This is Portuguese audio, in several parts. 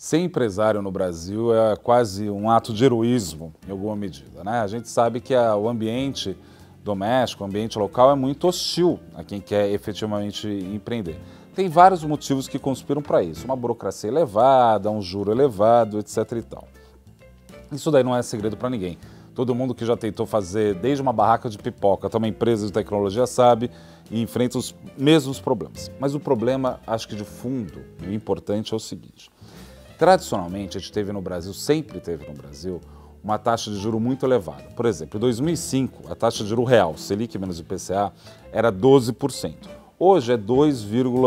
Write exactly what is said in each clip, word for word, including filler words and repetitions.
Ser empresário no Brasil é quase um ato de heroísmo, em alguma medida, né? A gente sabe que a, o ambiente doméstico, o ambiente local é muito hostil a quem quer efetivamente empreender. Tem vários motivos que conspiram para isso. Uma burocracia elevada, um juro elevado, etc e tal. Isso daí não é segredo para ninguém. Todo mundo que já tentou fazer desde uma barraca de pipoca até uma empresa de tecnologia sabe e enfrenta os mesmos problemas. Mas o problema, acho que de fundo, o importante é o seguinte. Tradicionalmente, a gente teve no Brasil, sempre teve no Brasil, uma taxa de juro muito elevada. Por exemplo, em dois mil e cinco, a taxa de juro real, Selic menos I P C A, era doze por cento. Hoje é dois,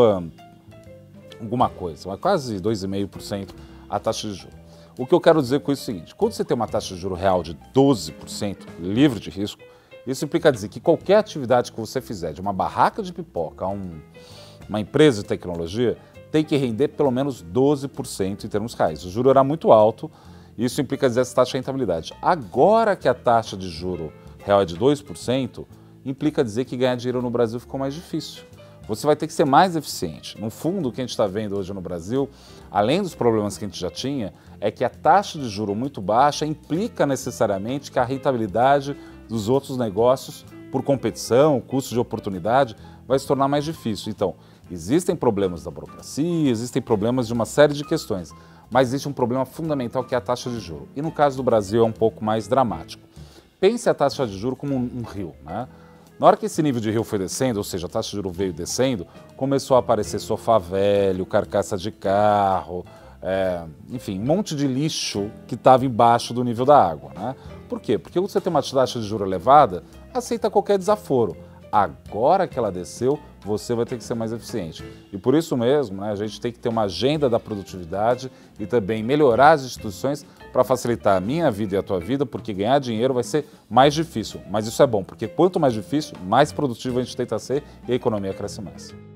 alguma coisa, quase dois vírgula cinco por cento a taxa de juro. O que eu quero dizer com isso é o seguinte, quando você tem uma taxa de juro real de doze por cento, livre de risco, isso implica dizer que qualquer atividade que você fizer, de uma barraca de pipoca a um, uma empresa de tecnologia, tem que render pelo menos doze por cento em termos reais. O juro era muito alto, isso implica dizer essa taxa de rentabilidade. Agora que a taxa de juro real é de dois por cento, implica dizer que ganhar dinheiro no Brasil ficou mais difícil. Você vai ter que ser mais eficiente. No fundo, o que a gente está vendo hoje no Brasil, além dos problemas que a gente já tinha, é que a taxa de juro muito baixa implica necessariamente que a rentabilidade dos outros negócios, por competição, custo de oportunidade, vai se tornar mais difícil. Então, existem problemas da burocracia, existem problemas de uma série de questões, mas existe um problema fundamental que é a taxa de juro. E no caso do Brasil é um pouco mais dramático. Pense a taxa de juro como um, um rio, né? Na hora que esse nível de rio foi descendo, ou seja, a taxa de juro veio descendo, começou a aparecer sofá velho, carcaça de carro, é, enfim, um monte de lixo que estava embaixo do nível da água, né? Por quê? Porque quando você tem uma taxa de juro elevada, aceita qualquer desaforo. Agora que ela desceu, você vai ter que ser mais eficiente. E por isso mesmo, né, a gente tem que ter uma agenda da produtividade e também melhorar as instituições para facilitar a minha vida e a tua vida, porque ganhar dinheiro vai ser mais difícil. Mas isso é bom, porque quanto mais difícil, mais produtivo a gente tenta ser e a economia cresce mais.